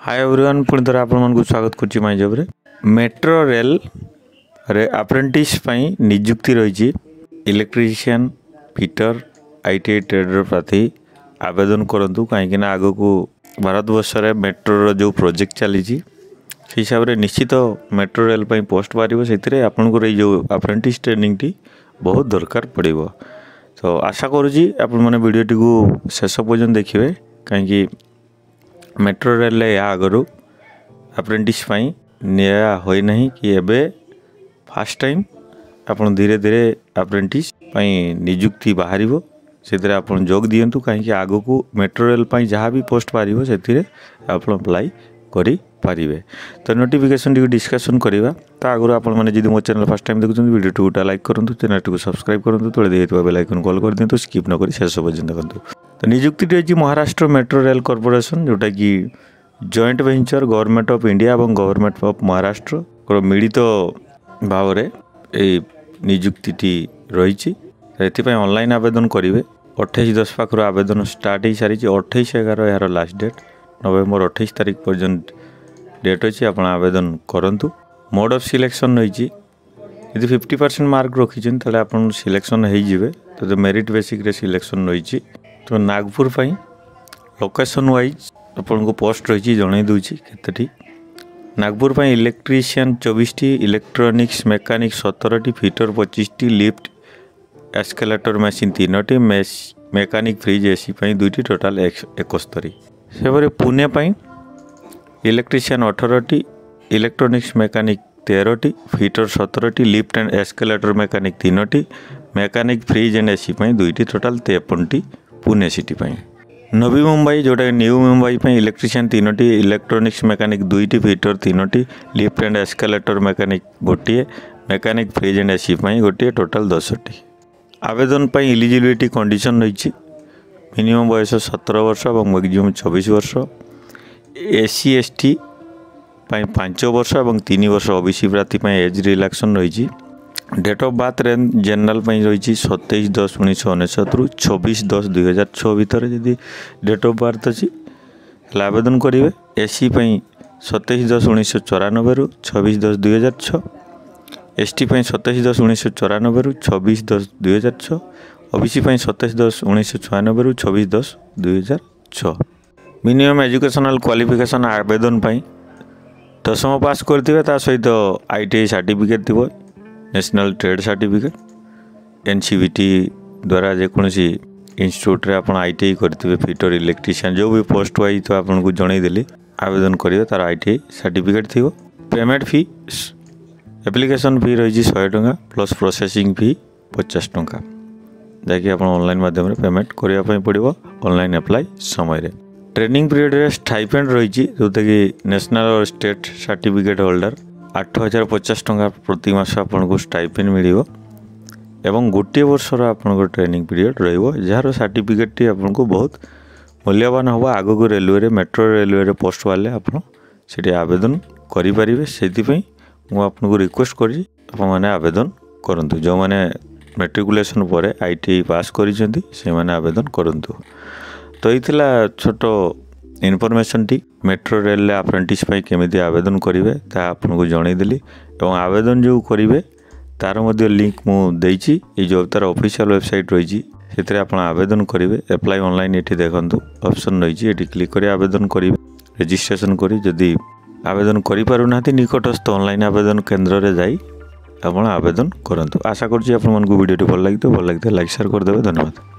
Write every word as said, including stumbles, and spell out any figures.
Hi everyone पुणी थोड़ा आपण को स्वागत करछि माय जॉब रे। मेट्रो रेल रे अप्रेंटिस पई नियुक्ति रही। इलेक्ट्रीशियन फिटर आईटीआई ट्रेडर प्रार्थी आवेदन करंतु कहीं आग को भारत वर्ष रे मेट्रो रो जो प्रोजेक्ट चली हिसाब रे निश्चित मेट्रो रेल पई पोस्ट बाहर से आपन को जो अप्रेंटिस ट्रेनिंग टी बहुत दरकार पड़िबो। तो आशा करूँ आपण मैंने वीडियो टी को शेष पर्यंत देखिए कहीं मेट्रो रेल या आगु अप्रेंटिस निया होई नहीं कि एबे फास्ट टाइम आपन धीरे धीरे अप्रेंटिस नियुक्ति बाहर से आपन जोग दियंतु कहीं आगु को मेट्रो रेल जहाँ भी पोस्ट बाहर से आप अप्लाई करि पारिबे। तो नोटिफिकेशन टी डिस्कशन करवा तो आगु आपण मैंने जब मो चैनल फर्स्ट टाइम देखुं वीडियो टूटा लाइक करूँ चैनल को सब्सक्राइब करूँ तो दिखाई बेल आइकन कॉल कर दिंतु स्किप न करी शेष पर्यंत देखु। तो नियुक्ति होती महाराष्ट्र मेट्रो रेल कॉर्पोरेशन जोटा कि joint venture government of India और गवर्नमेंट ऑफ महाराष्ट्र को मिलित भाव में नियुक्ति रही। ऑनलाइन आवेदन करेंगे अट्ठाईस दस पाखर आवेदन स्टार्ट हो सारी अट्ठाईस एगार यार लास्ट डेट नवेम्बर अट्ठाईस तारीख पर्यंत डेट अच्छी आप आवेदन करूँ। मोड ऑफ सिलेक्शन रही यदि फिफ्टी परसेंट मार्क रखी आप सिलेक्शन हो तो मेरिट बेसिक सिलेक्शन रही। तो नागपुर पाई लोकेशन वाइज आपन को पोस्ट रही जन दूची केतटी नागपुर पाई इलेक्ट्रीशियन चौबीस टी इलेक्ट्रोनिक्स मेकानिक सतर टी फिटर पच्चीस टी लिफ्ट एस्केलेटर मशीन तीन टी मेकानिक फ्रिज एसी पाई दुईटी टोटाल एकस्तरी से पुणे पाई इलेक्ट्रीशियन अठारह टी इलेक्ट्रोनिक्स मेकानिक तेरह टी फिटर सतर टी लिफ्ट एंड एस्केलेटर मेकानिक तीन टी मेकानिक फ्रिज एंड एसी पाई दुईटी टोटाल तेपन टी पुणे सिटी पाई। नवी मुंबई जोटा न्यू मुंबई पाई इलेक्ट्रीशियन तीन टी इलेक्ट्रोनिक्स मेकानिक दुईटी फिटर तीन टी लिफ्ट एंड एस्केलेटर मेकानिक गोटे मेकानिक फ्रिज एंड एसी पाई गोटे टोटाल दस टी। आवेदन पाई एलिजिबिलिटी कंडीशन रही मिनिमम बयस सतर वर्ष और मैक्सिमम चौबीस वर्ष एससी एसटी पाई पांच वर्ष और तीन वर्ष ओबीसी प्रार्थी एज रिलैक्सन रही। Date of birth range general रही सतैश दस उन्नीस अनेशत रु छब्बीस दस दुई हजार छः भितर जदि डेट ऑफ बर्थ अच्छी आवेदन करेंगे। एससी सतैश दस उन्नीस चौरानबे रु छब्बीस दस दुई हजार छः एसटी सतैश दस उन्नीस चौरानबे रु छब्बीस दस दुई हजार छः ओबीसी सतैश दस उन्नीस छयानबे रु छब्बीस दस दुई हजार छः। मिनिमम एजुकेशनल क्वालिफिकेशन आवेदन दशम पास करते सहित आईटीआई सर्टिफिकेट थी नेशनल ट्रेड सर्टिफिकेट एनसीबीटी द्वारा जेकोसी इंस्टीट्यूट रे आपण आईटीआई करते फिटर इलेक्ट्रीशियन जो भी पोस्ट वाइज तो आपन को जनईदेली आवेदन करेंगे तार आईटीआई सर्टिफिकेट थी। पेमेंट फी एप्लिकेशन फी रही सौ टका प्लस प्रोसेसिंग फी पचास टका जैकि आप ऑनलाइन माध्यम पेमेंट करने पड़ो ऑनलाइन अप्लाई समय। ट्रेनिंग पीरियड रे स्टाइपेंड रही जोटा कि नेशनल और स्टेट सर्टिफिकेट होल्डर आठ हजार पचास टका प्रति मास आपन को स्टाइपेंड मिलिबो एवं गोटे वर्षर आपन ट्रेनिंग पीरियड रहिबो जार सर्टिफिकेट टी आपन को बहुत मूल्यवान होबा आगो को रेलवे मेट्रो रेलवे पोस्ट वाले आपन सेठी आवेदन करि परिबे। सेति पई मु आपन को रिक्वेस्ट करी आपन माने आवेदन करंतु जो माने मैट्रिकुलेशन पर आईटीआई पास करिसेंती से माने आवेदन करंतु। तो इथिला छोटो इनफॉरमेशन टी मेट्रो रेल अप्रेंटिस केमी आवेदन करेंगे ता आपको जनईदेली और आवेदन जो करेंगे तार मध्य लिंक मुझे ये जो तार ऑफिशियल वेबसाइट रही से आप आवेदन करेंगे अप्लाई ऑनलाइन ये देखो ऑप्शन रही ये क्लिक कर आवेदन करेंगे रजिस्ट्रेशन करी जदि आवेदन करें निकटस्थ ऑनलाइन आवेदन केन्द्र में जाई आप आवेदन करूँ। आशा करुँच आपको वीडियो भल लगी भल लगी लाइक शेयर करदे। धन्यवाद।